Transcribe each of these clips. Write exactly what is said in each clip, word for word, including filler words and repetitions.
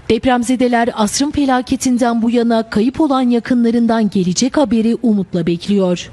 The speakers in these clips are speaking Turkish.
Depremzedeler asrın felaketinden bu yana kayıp olan yakınlarından gelecek haberi umutla bekliyor.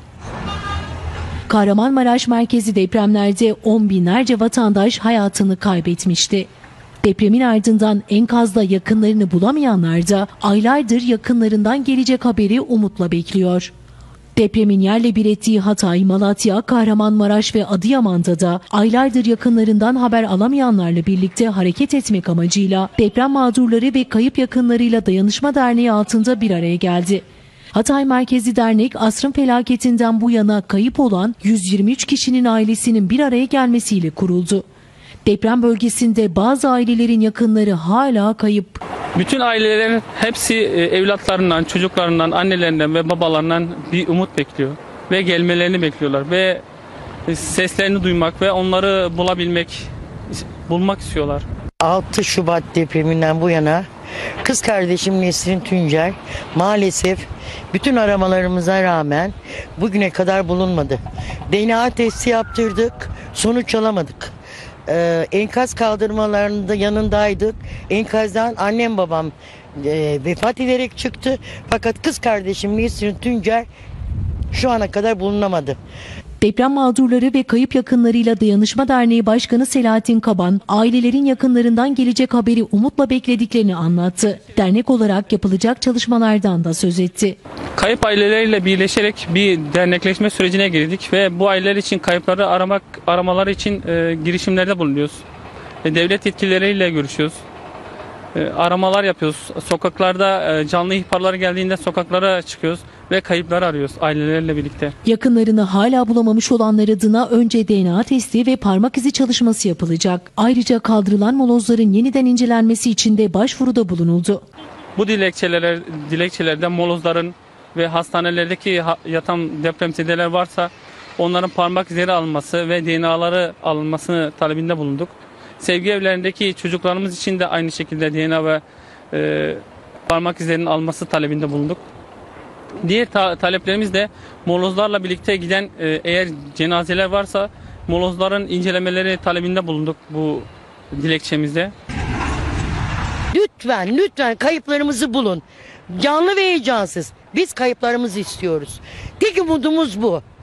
Kahramanmaraş merkezi depremlerde on binlerce vatandaş hayatını kaybetmişti. Depremin ardından enkazda yakınlarını bulamayanlar da aylardır yakınlarından gelecek haberi umutla bekliyor. Depremin yerle bir ettiği Hatay, Malatya, Kahramanmaraş ve Adıyaman'da da aylardır yakınlarından haber alamayanlarla birlikte hareket etmek amacıyla deprem mağdurları ve kayıp yakınlarıyla Dayanışma Derneği altında bir araya geldi. Hatay Merkezi Dernek, asrın felaketinden bu yana kayıp olan yüz yirmi üç kişinin ailesinin bir araya gelmesiyle kuruldu. Deprem bölgesinde bazı ailelerin yakınları hala kayıp. Bütün ailelerin hepsi evlatlarından, çocuklarından, annelerinden ve babalarından bir umut bekliyor. Ve gelmelerini bekliyorlar. Ve seslerini duymak ve onları bulabilmek, bulmak istiyorlar. altı Şubat depreminden bu yana kız kardeşim Nesrin Tüncer maalesef bütün aramalarımıza rağmen bugüne kadar bulunmadı. D N A testi yaptırdık, sonuç alamadık. Ee, enkaz kaldırmalarında yanındaydık. Enkazdan annem babam e, vefat ederek çıktı. Fakat kız kardeşim Nesrin Tüncer şu ana kadar bulunamadı. Deprem mağdurları ve kayıp yakınlarıyla Dayanışma Derneği Başkanı Selahattin Kaban, ailelerin yakınlarından gelecek haberi umutla beklediklerini anlattı. Dernek olarak yapılacak çalışmalardan da söz etti. Kayıp aileleriyle birleşerek bir dernekleşme sürecine girdik ve bu aileler için kayıpları aramak aramaları için e, girişimlerde bulunuyoruz. E, devlet yetkilileriyle görüşüyoruz. E, aramalar yapıyoruz. Sokaklarda e, canlı ihbarlar geldiğinde sokaklara çıkıyoruz ve kayıpları arıyoruz ailelerle birlikte. Yakınlarını hala bulamamış olanlar adına önce D N A testi ve parmak izi çalışması yapılacak. Ayrıca kaldırılan molozların yeniden incelenmesi için de başvuruda bulunuldu. Bu dilekçeler, dilekçelerde molozların ve hastanelerdeki yatan depremzedeler varsa onların parmak izleri alınması ve D N A'ları alınmasını talebinde bulunduk. Sevgi evlerindeki çocuklarımız için de aynı şekilde D N A ve e, parmak izlerinin alınması talebinde bulunduk. Diğer ta taleplerimiz de molozlarla birlikte giden e, eğer cenazeler varsa molozların incelemeleri talebinde bulunduk bu dilekçemizde. Lütfen lütfen kayıplarımızı bulun. Canlı ve heyecansız. Biz kayıplarımızı istiyoruz. Tek umudumuz bu.